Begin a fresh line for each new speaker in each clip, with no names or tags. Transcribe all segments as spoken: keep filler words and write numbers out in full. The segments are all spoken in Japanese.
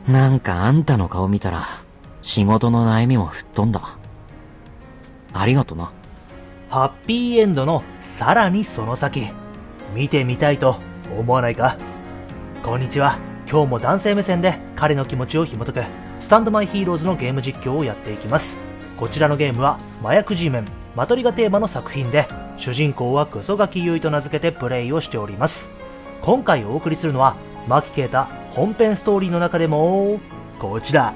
なんかあんたの顔見たら、仕事の悩みも吹っ飛んだ。ありがとな。
ハッピーエンドのさらにその先、見てみたいと思わないか？こんにちは。今日も男性目線で彼の気持ちを紐解くスタンドマイヒーローズのゲーム実況をやっていきます。こちらのゲームは麻薬 G メンマトリがテーマの作品で、主人公はクソガキユイと名付けてプレイをしております。今回お送りするのは牧啓太本編ストーリーの中でもこちら。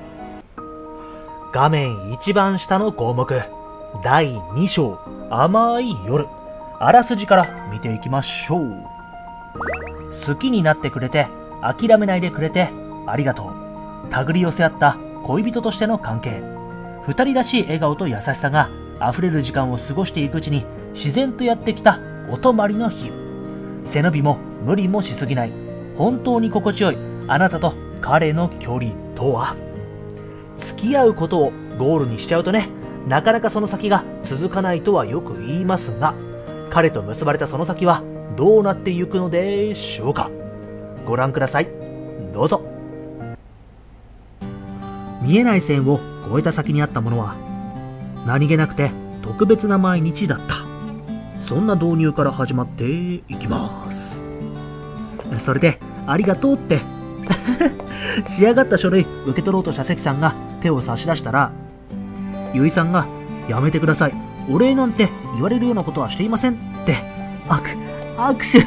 画面一番下の項目、だいに章甘い夜。あらすじから見ていきましょう。好きになってくれて諦めないでくれてありがとう。手繰り寄せ合った恋人としての関係、二人らしい笑顔と優しさが溢れる時間を過ごしていくうちに自然とやってきたお泊まりの日。背伸びも無理もしすぎない、本当に心地よいあなたと彼の距離とは。付き合うことをゴールにしちゃうとね、なかなかその先が続かないとはよく言いますが、彼と結ばれたその先はどうなっていくのでしょうか。ご覧ください。どうぞ。見えない線を越えた先にあったものは、何気なくて特別な毎日だった。そんな導入から始まっていきます。それでありがとうって仕上がった書類受け取ろうとした関さんが手を差し出したら、ゆいさんがやめてください、お礼なんて言われるようなことはしていませんって握握手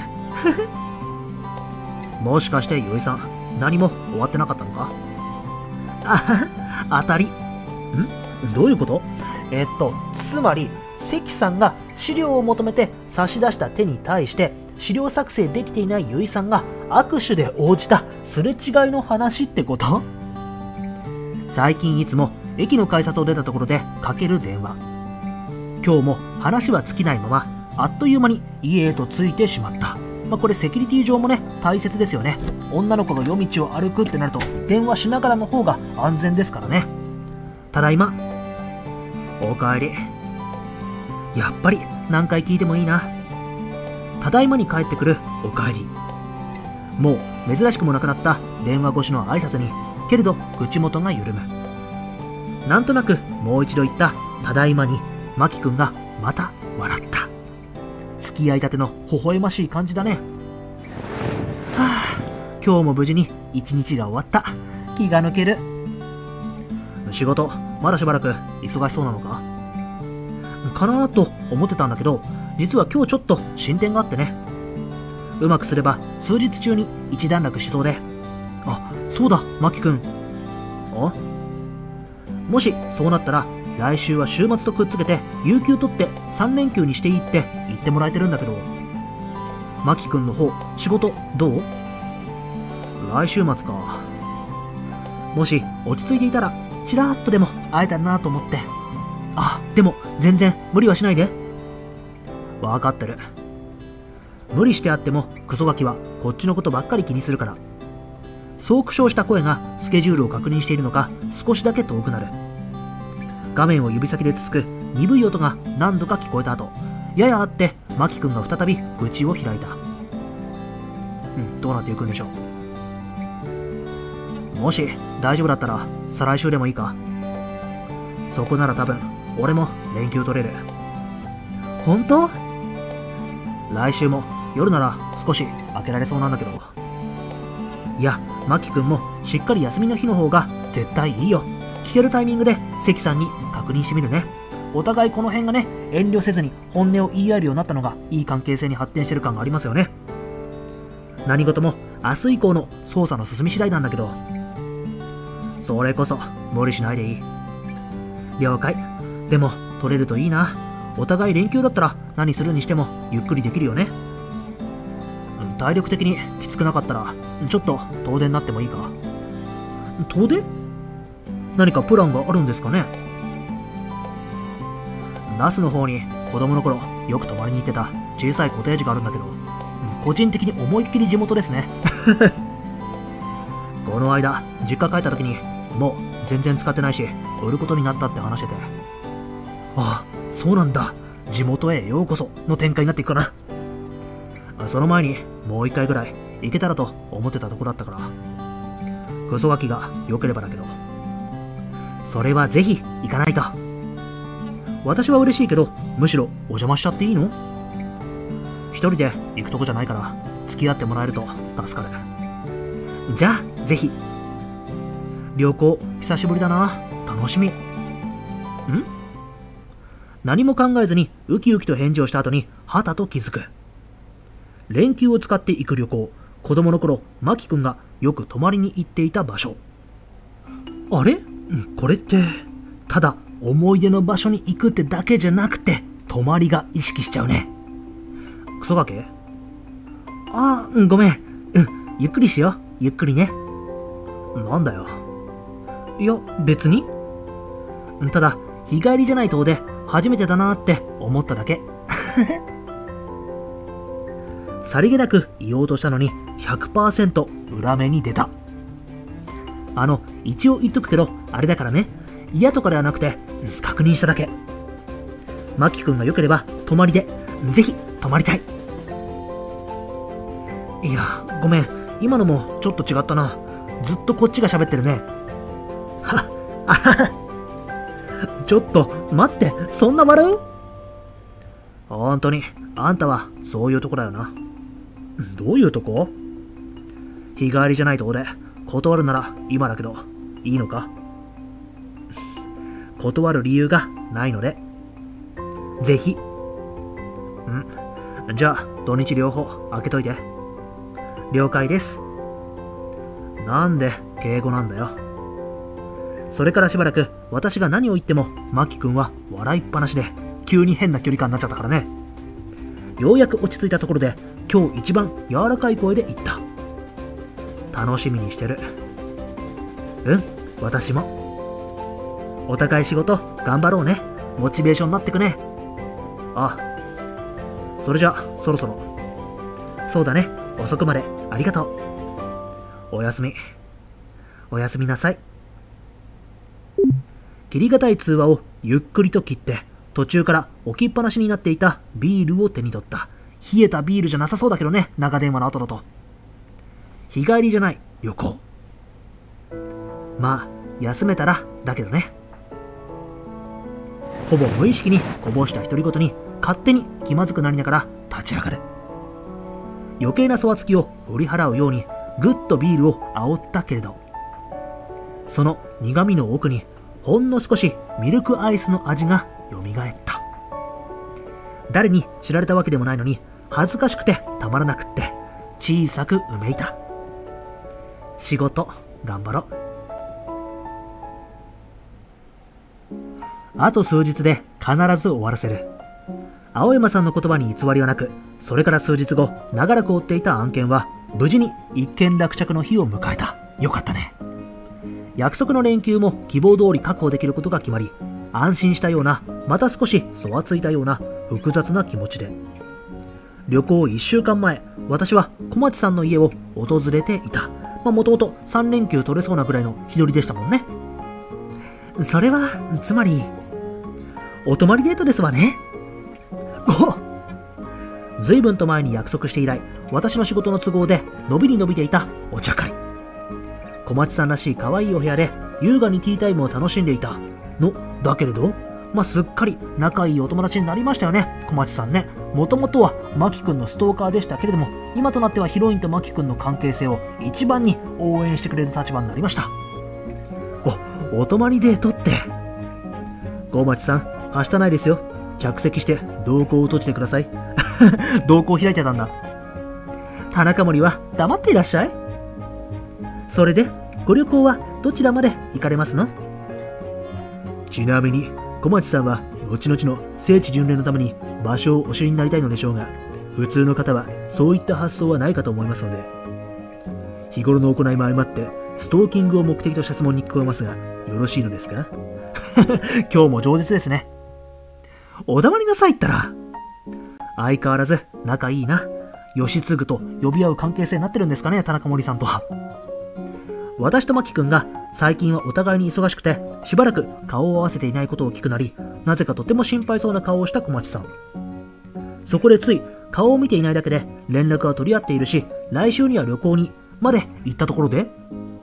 もしかしてゆいさん何も終わってなかったのか？あ当たり。んどういうこと？えっとつまり関さんが資料を求めて差し出した手に対して資料作成できていないゆいさんが握手で応じたすれ違いの話ってこと？最近いつも駅の改札を出たところでかける電話。今日も話は尽きないままあっという間に家へと着いてしまった。まあ、これセキュリティ上もね大切ですよね。女の子が夜道を歩くってなると電話しながらの方が安全ですからね。ただいま。おかえり。やっぱり何回聞いてもいいな。ただいまに帰ってくるおかえり。もう珍しくもなくなった電話越しの挨拶にけれど口元が緩む。なんとなくもう一度言ったただいまにマキ君がまた笑った。付き合いたての微笑ましい感じだね。はあ、今日も無事に一日が終わった。気が抜ける。仕事まだしばらく忙しそうなのかかなと思ってたんだけど、実は今日ちょっと進展があってね。うまくすれば数日中に一段落しそうで。あ、そうだマキ君。あ、もしそうなったら来週は週末とくっつけて有給取ってさん連休にしていいって言ってもらえてるんだけど、マキ君の方仕事どう？来週末か。もし落ち着いていたらちらっとでも会えたらなと思って。あ、でも全然無理はしないで。わかってる。無理してあってもクソガキはこっちのことばっかり気にするから。そう苦笑した声がスケジュールを確認しているのか少しだけ遠くなる。画面を指先でつつく鈍い音が何度か聞こえた後、ややあってマキ君が再び口を開いた。うん、どうなっていくんでしょう。もし大丈夫だったら再来週でもいいか。そこなら多分俺も連休取れる。本当？来週も夜なら少し開けられそうなんだけど。いや、マキ君もしっかり休みの日の方が絶対いいよ。聞けるタイミングで関さんに確認してみるね。お互いこの辺がね、遠慮せずに本音を言い合えるようになったのがいい関係性に発展してる感がありますよね。何事も明日以降の捜査の進み次第なんだけど、それこそ無理しないでいい。了解。でも取れるといいな。お互い連休だったら何するにしてもゆっくりできるよね。体力的にきつくなかったらちょっと遠出になってもいいか。遠出？何かプランがあるんですかね。那須の方に子供の頃よく泊まりに行ってた小さいコテージがあるんだけど、個人的に思いっきり地元ですねこの間実家帰った時にもう全然使ってないし売ることになったって話してて、ああそうなんだ、地元へようこその展開になっていくかな。その前にもう一回ぐらい行けたらと思ってたとこだったから。 クソガキが良ければだけど。それはぜひ行かないと。私は嬉しいけど、むしろお邪魔しちゃっていいの？一人で行くとこじゃないから、付き合ってもらえると助かる。じゃあ、ぜひ。旅行、久しぶりだな。楽しみ。ん？何も考えずにウキウキと返事をした後に、はたと気づく。連休を使って行く旅行、子供の頃、マキ君がよく泊まりに行っていた場所。あれ？これって、ただ思い出の場所に行くってだけじゃなくて、泊まりが意識しちゃうね。クソガキ？ああ、ごめん。うん、ゆっくりしよう。ゆっくりね。なんだよ。いや、別に。ただ、日帰りじゃない遠出、初めてだなーって思っただけ。さりげなく言おうとしたのに ひゃくパーセント 裏目に出た。あの、一応言っとくけど、あれだからね。嫌とかではなくて、確認しただけ。マキ君が良ければ、泊まりで、ぜひ泊まりたい。いや、ごめん。今のもちょっと違ったな。ずっとこっちが喋ってるね。は、あはは。ちょっと、待って、そんな笑う？ほんとに、あんたはそういうとこだよな。どういうとこ？日帰りじゃないと俺、断るなら今だけど、いいのか？断る理由がないので、ぜひ。ん？じゃあ、土日両方開けといて。了解です。なんで敬語なんだよ。それからしばらく私が何を言ってもマキ君は笑いっぱなしで急に変な距離感になっちゃったからね。ようやく落ち着いたところで今日一番柔らかい声で言った。楽しみにしてる。うん、私も。お互い仕事頑張ろうね。モチベーションになってくね。あ、それじゃあそろそろ。そうだね。遅くまでありがとう。おやすみ。おやすみなさい。切りがたい通話をゆっくりと切って、途中から置きっぱなしになっていたビールを手に取った。冷えたビールじゃなさそうだけどね、長電話の後だと。日帰りじゃない、旅行。まあ、休めたらだけどね。ほぼ無意識にこぼした独り言に勝手に気まずくなりながら立ち上がる。余計なそわつきを振り払うようにぐっとビールを煽ったけれど、その苦味の奥にほんの少しミルクアイスの味がよみがえった。誰に知られたわけでもないのに恥ずかしくてたまらなくって小さくうめいた。仕事頑張ろう。あと数日で必ず終わらせる。青山さんの言葉に偽りはなく、それから数日後、長らく追っていた案件は、無事に一件落着の日を迎えた。よかったね。約束の連休も希望通り確保できることが決まり、安心したような、また少しそわついたような複雑な気持ちで。旅行いっしゅうかんまえ、私は小町さんの家を訪れていた。まあ、もともとさん連休取れそうなぐらいの日取りでしたもんね。それは、つまり、お泊まりデートですわね。おずいぶんと前に約束して以来、私の仕事の都合で伸びに伸びていたお茶会。小町さんらしい可愛いお部屋で優雅にティータイムを楽しんでいたのだけれど、まあ、すっかり仲いいお友達になりましたよね、小町さんね。もともとはマキ君のストーカーでしたけれども、今となってはヒロインとマキ君の関係性を一番に応援してくれる立場になりました。お、お泊まりデートって。小町さん、はしたないですよ。着席して瞳孔を閉じてください。瞳孔開いてたんだ。田中森は黙っていらっしゃい。それでご旅行はどちらまで行かれますの？ちなみに小町さんは後々の聖地巡礼のために場所をお知りになりたいのでしょうが、普通の方はそういった発想はないかと思いますので、日頃の行いも相まってストーキングを目的とした質問に聞こえますが、よろしいのですか？今日も饒舌ですね。お黙りなさいったら。相変わらず仲いいな。吉次と呼び合う関係性になってるんですかね、田中森さんとは。私とマキ君が最近はお互いに忙しくてしばらく顔を合わせていないことを聞くなり、なぜかとても心配そうな顔をした小町さん。そこでつい顔を見ていないだけで連絡は取り合っているし、来週には旅行にまで行ったところで、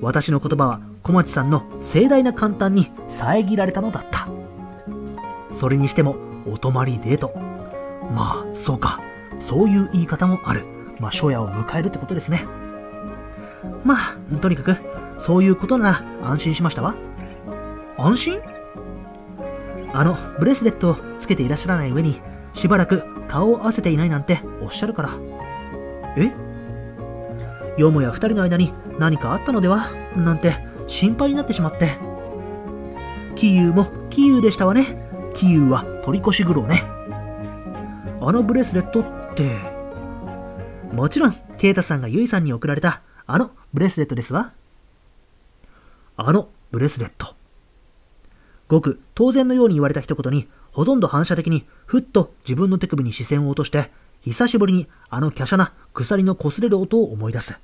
私の言葉は小町さんの盛大な感嘆に遮られたのだった。それにしても、お泊まりデート。まあ、そうか。そういう言い方もある。まあ、初夜を迎えるってことですね。まあ、とにかく、そういうことなら安心しましたわ。安心？あの、ブレスレットをつけていらっしゃらない上に、しばらく顔を合わせていないなんておっしゃるから。え？よもや二人の間に何かあったのではなんて心配になってしまって。キユーもキユーでしたわね。キユーは取り越し苦労ね。あのブレスレットって、もちろん、ケイタさんがユイさんに送られたあのブレスレットですわ。あのブレスレット。ごく当然のように言われた一言に、ほとんど反射的にふっと自分の手首に視線を落として、久しぶりにあの華奢な鎖の擦れる音を思い出す。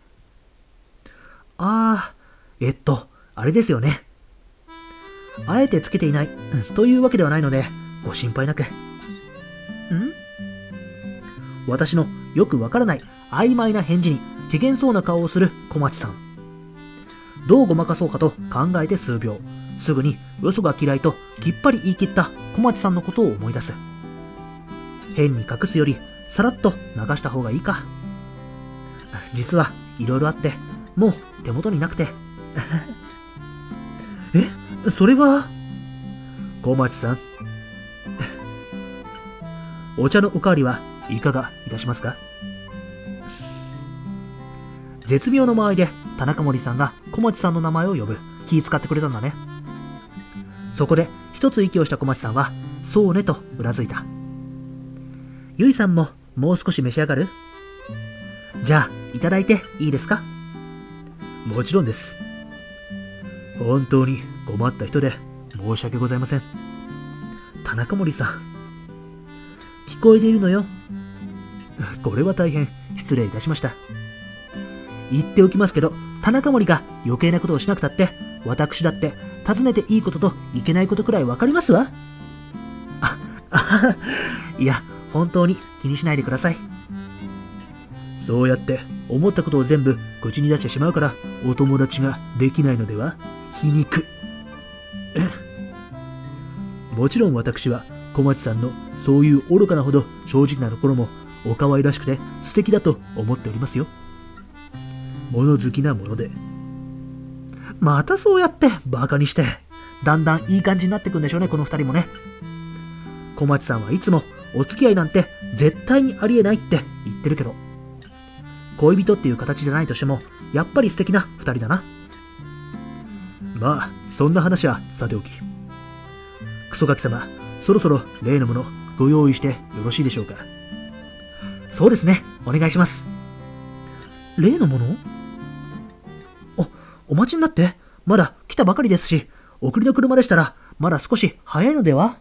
あー、えっと、あれですよね。あえてつけていない、というわけではないので、ご心配なく。ん？私のよくわからない曖昧な返事に、怪げそうな顔をする小町さん。どうごまかそうかと考えて数秒、すぐに嘘が嫌いときっぱり言い切った小町さんのことを思い出す。変に隠すより、さらっと流した方がいいか。実はいろいろあって、もう手元になくて。え、それは？小町さん。お茶のおかわりはいかがいたしますか？絶妙の間合いで田中森さんが小町さんの名前を呼ぶ。気遣ってくれたんだね。そこで一つ息をした小町さんは、そうねとうなずいた。ゆいさんももう少し召し上がる？じゃあ、いただいていいですか？もちろんです。本当に困った人で申し訳ございません。田中森さん。聞こえているのよ。これは大変失礼いたしました。言っておきますけど、田中森が余計なことをしなくたって、私だって尋ねていいことといけないことくらいわかりますわ。あ、あ、いや、本当に気にしないでください。そうやって思ったことを全部口に出してしまうからお友達ができないのでは？皮肉。もちろん私は小町さんのそういう愚かなほど正直なところもお可愛らしくて素敵だと思っておりますよ。物好きなもので。またそうやってバカにして、だんだんいい感じになってくんでしょうね、この二人もね。小町さんはいつもお付き合いなんて絶対にありえないって言ってるけど、恋人っていう形じゃないとしてもやっぱり素敵な二人だな。まあそんな話はさておき、クソガキ様、そろそろ例のものご用意してよろしいでしょうか？そうですね、お願いします。例のもの？お、お待ちになって。まだ来たばかりですし、送りの車でしたらまだ少し早いのでは？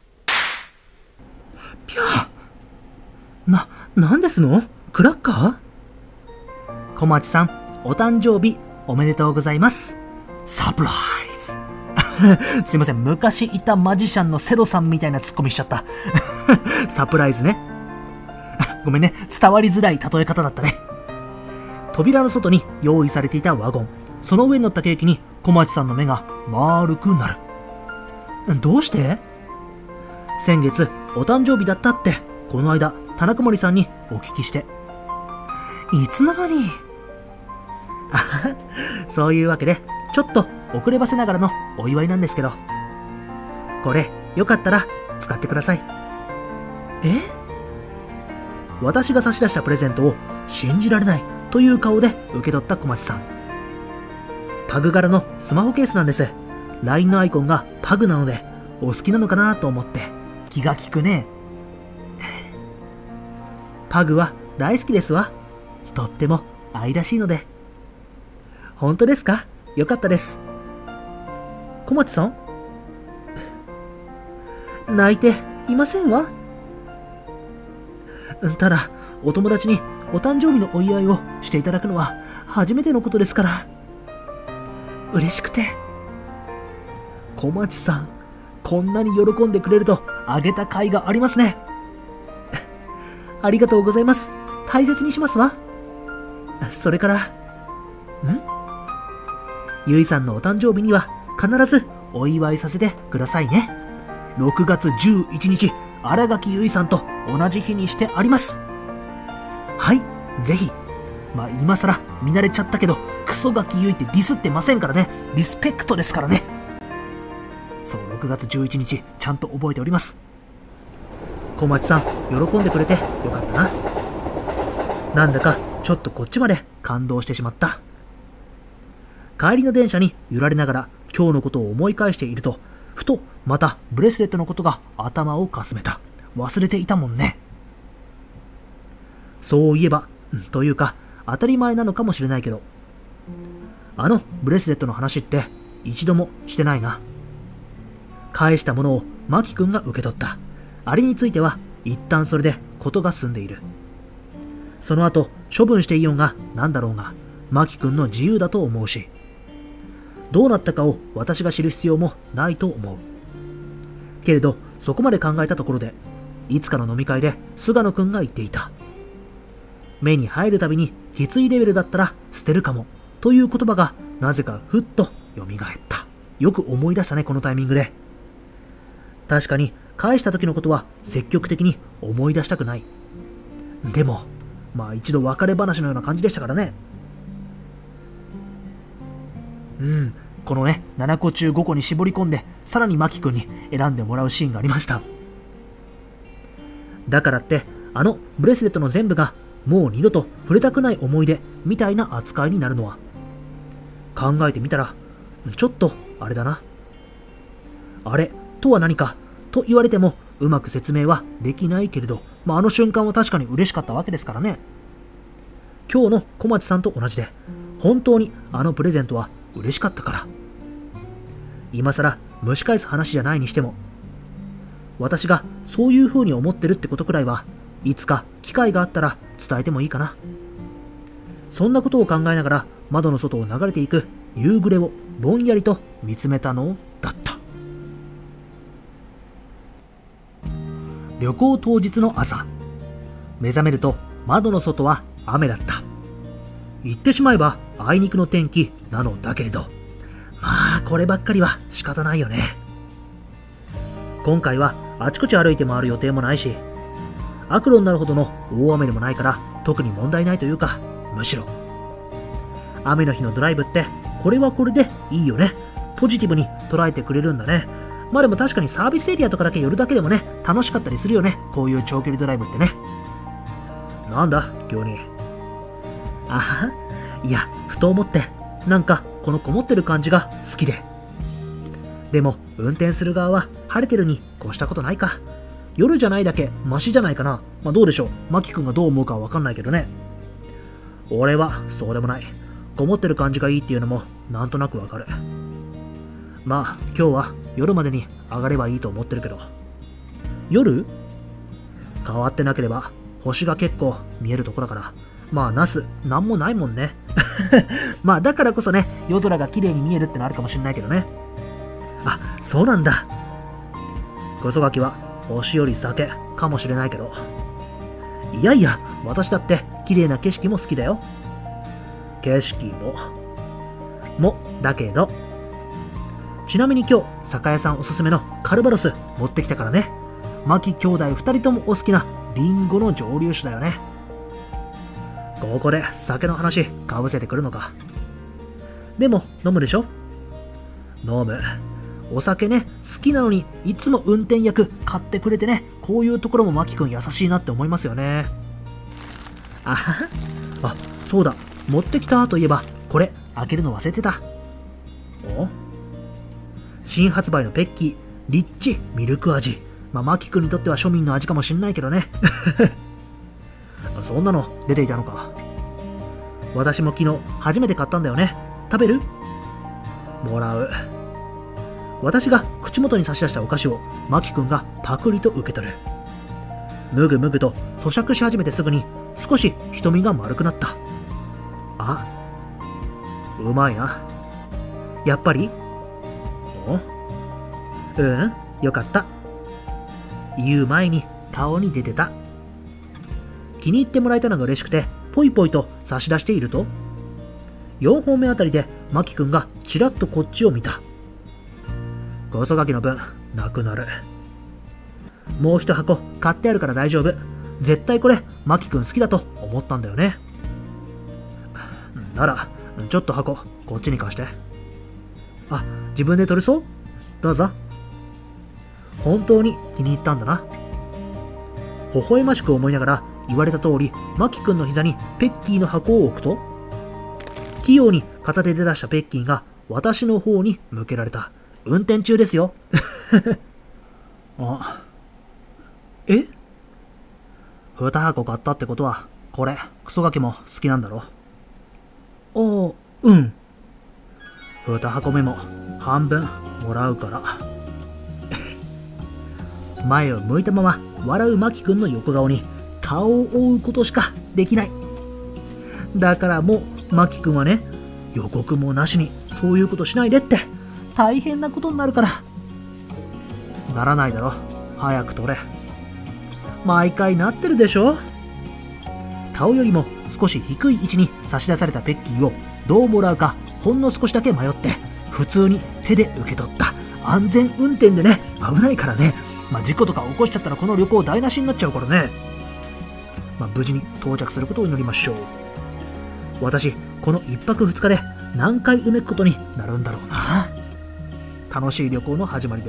ぴゃー。な、なんですの？クラッカー？小町さん、お誕生日おめでとうございます。サプライズ。すいません、昔いたマジシャンのセロさんみたいなツッコミしちゃった。サプライズね。ごめんね、伝わりづらい例え方だったね。扉の外に用意されていたワゴン、その上に乗ったケーキに小町さんの目が丸くなる。どうして？先月お誕生日だったってこの間田中森さんにお聞きして。いつの間に？そういうわけでちょっと遅ればせながらのお祝いなんですけど、これよかったら使ってください。え？私が差し出したプレゼントを信じられないという顔で受け取った小町さん。パグ柄のスマホケースなんです。 ライン のアイコンがパグなのでお好きなのかなと思って。気が利くね。パグは大好きですわ。とっても愛らしいので。本当ですか？よかったです。小町さん？泣いていませんわ。ただ、お友達にお誕生日のお祝いをしていただくのは初めてのことですから。嬉しくて。小町さん、こんなに喜んでくれるとあげた甲斐がありますね。ありがとうございます。大切にしますわ。それから、ん？ ゆいさんのお誕生日には必ずお祝いさせてくださいね。ろくがつじゅういちにち、新垣結衣さんと同じ日にしてあります。はい、ぜひ。まあ今更見慣れちゃったけど、クソガキ結衣ってディスってませんからね。リスペクトですからね。そう、ろくがつじゅういちにち、ちゃんと覚えております。小町さん、喜んでくれてよかったな。なんだかちょっとこっちまで感動してしまった。帰りの電車に揺られながら今日のことを思い返していると、ふとまたブレスレットのことが頭をかすめた。忘れていたもんね。そういえば、というか当たり前なのかもしれないけど、あのブレスレットの話って一度もしてないな。返したものをマキ君が受け取った。あれについては一旦それで事が済んでいる。その後処分していようが何だろうが、マキ君の自由だと思うし、どうなったかを私が知る必要もないと思う。けれどそこまで考えたところで、いつかの飲み会で菅野君が言っていた。目に入るたびにきついレベルだったら捨てるかもという言葉がなぜかふっと蘇った。よく思い出したね、このタイミングで。確かに返した時のことは積極的に思い出したくない。でもまあ一度別れ話のような感じでしたからね。うん、このね、ななこ中ごこに絞り込んで、さらにマキ君に選んでもらうシーンがありました。だからって、あのブレスレットの全部がもう二度と触れたくない思い出みたいな扱いになるのは、考えてみたら、ちょっとあれだな。あれとは何かと言われてもうまく説明はできないけれど、まあ、あの瞬間は確かに嬉しかったわけですからね。今日の小町さんと同じで、本当にあのプレゼントは嬉しかったから。今さら蒸し返す話じゃないにしても、私がそういう風に思ってるってことくらいはいつか機会があったら伝えてもいいかな。そんなことを考えながら窓の外を流れていく夕暮れをぼんやりと見つめたのだった。旅行当日の朝、目覚めると窓の外は雨だった。言ってしまえばあいにくの天気なのだけれど、まあこればっかりは仕方ないよね。今回はあちこち歩いて回る予定もないし、悪路になるほどの大雨でもないから特に問題ないというか、むしろ雨の日のドライブってこれはこれでいいよね。ポジティブに捉えてくれるんだね。まあでも確かにサービスエリアとかだけ寄るだけでもね、楽しかったりするよね、こういう長距離ドライブってね。なんだ今日に。あはいや、ふと思って、なんかこのこもってる感じが好きで。でも運転する側は晴れてるに越したことないか。夜じゃないだけマシじゃないかな。まあどうでしょう、マキ君がどう思うかはわかんないけどね。俺はそうでもない。こもってる感じがいいっていうのもなんとなくわかる。まあ今日は夜までに上がればいいと思ってるけど。夜？変わってなければ星が結構見えるところだから、まあナスなんもないもんね。まあだからこそね、夜空が綺麗に見えるってのあるかもしんないけどね。あ、そうなんだ。クソガキは星より酒かもしれないけど、いやいや私だって綺麗な景色も好きだよ。景色ももだけど、ちなみに今日酒屋さんおすすめのカルバロス持ってきたからね。マキ兄弟ふたりともお好きなリンゴの蒸留酒だよね。ここで酒の話かぶせてくるのか。でも飲むでしょ。飲む。お酒ね、好きなのにいつも運転役買ってくれてね、こういうところもマキ君優しいなって思いますよね。あはは。あ、そうだ、持ってきたといえばこれ開けるの忘れてた。お？新発売のペッキーリッチミルク味。まあマキ君にとっては庶民の味かもしんないけどね。そんなの出ていたのか。私も昨日初めて買ったんだよね。食べる？もらう。私が口元に差し出したお菓子をマキ君がパクリと受け取る。むぐむぐと咀嚼し始めてすぐに少し瞳が丸くなった。あ、うまいな。やっぱり？お？うん、よかった。言う前に顔に出てた。気に入ってもらえたのが嬉しくてポイポイと差し出していると、 よんほんめあたりでマキ君がちらっとこっちを見た。クソガキの分なくなる。もう一箱買ってあるから大丈夫。絶対これマキ君好きだと思ったんだよね。ならちょっと箱こっちに貸して。あ、自分で取れそう？どうぞ。本当に気に入ったんだな。微笑ましく思いながら言われた通りマキ君の膝にペッキーの箱を置くと、器用に片手で出したペッキーが私の方に向けられた。運転中ですよ。あ、え？に箱買ったってことはこれクソガキも好きなんだろ。ああ、うん。に箱目も半分もらうから。前を向いたまま笑うマキ君の横顔に顔を覆うことしかできない。だからもうマキ君はね、予告もなしにそういうことしないでって大変なことになるから。ならないだろ、早く取れ。毎回なってるでしょ。顔よりも少し低い位置に差し出されたペッキーをどうもらうかほんの少しだけ迷って普通に手で受け取った。安全運転でね、危ないからね。まあ、事故とか起こしちゃったらこの旅行台無しになっちゃうからね。まあ、無事に到着することを祈りましょう。私このいっぱくふつかで何回うめくことになるんだろうな。楽しい旅行の始まりです。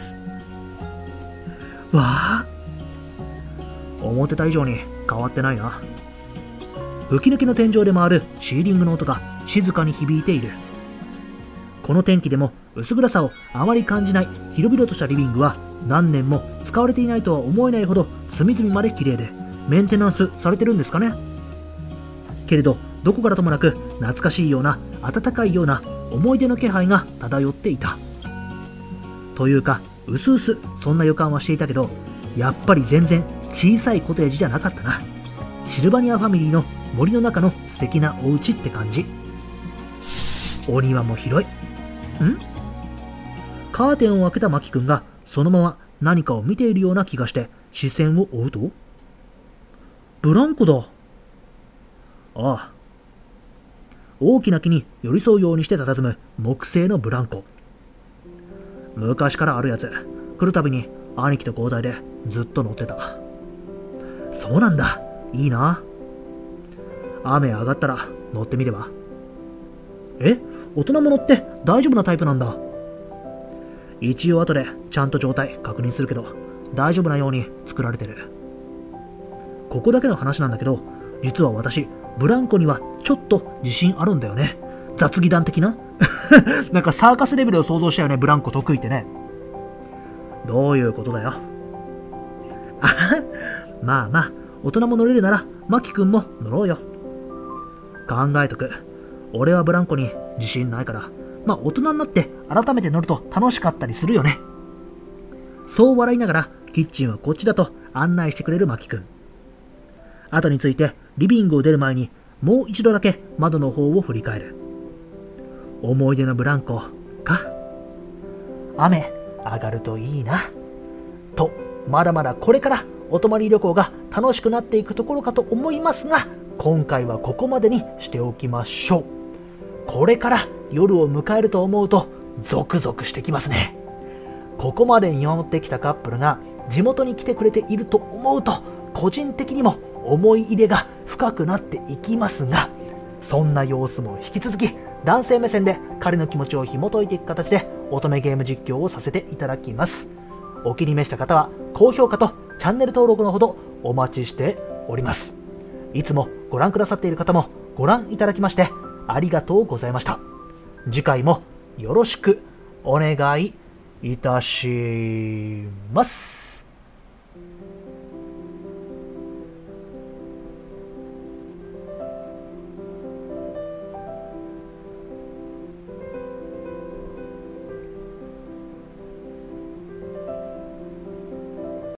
わあ、思ってた以上に変わってないな。吹き抜けの天井で回るシーリングの音が静かに響いている。この天気でも薄暗さをあまり感じない広々としたリビングは何年も使われていないとは思えないほど隅々まで綺麗でメンテナンスされてるんですかね。けれどどこからともなく懐かしいような温かいような思い出の気配が漂っていた。というかうすうすそんな予感はしていたけど、やっぱり全然小さいコテージじゃなかったな。シルバニアファミリーの森の中の素敵なお家って感じ。お庭も広い。ん？カーテンを開けたマキ君がそのまま何かを見ているような気がして視線を追うと、ブランコだ。ああ、大きな木に寄り添うようにして佇む木製のブランコ。昔からあるやつ。来るたびに兄貴と交代でずっと乗ってた。そうなんだ、いいな。雨上がったら乗ってみれば。え、大人も乗って大丈夫なタイプなんだ。一応後でちゃんと状態確認するけど大丈夫なように作られてる。ここだけの話なんだけど、実は私ブランコにはちょっと自信あるんだよね。雑技団的ななんかサーカスレベルを想像したよね。ブランコ得意ってね。どういうことだよ。あまあまあ、大人も乗れるならマキ君も乗ろうよ。考えとく。俺はブランコに自信ないから、まあ大人になって改めて乗ると楽しかったりするよね。そう笑いながらキッチンはこっちだと案内してくれるマキ君。後についてリビングを出る前にもう一度だけ窓の方を振り返る。思い出のブランコか。雨上がるといいな。と、まだまだこれからお泊まり旅行が楽しくなっていくところかと思いますが、今回はここまでにしておきましょう。これから夜を迎えると思うとゾクゾクしてきますね。ここまで見守ってきたカップルが地元に来てくれていると思うと、個人的にも思い入れが深くなっていきますが、そんな様子も引き続き男性目線で彼の気持ちを紐解いていく形で乙女ゲーム実況をさせていただきます。お気に召した方は高評価とチャンネル登録のほどお待ちしております。いつもご覧くださっている方もご覧いただきましてありがとうございました。次回もよろしくお願いいたします。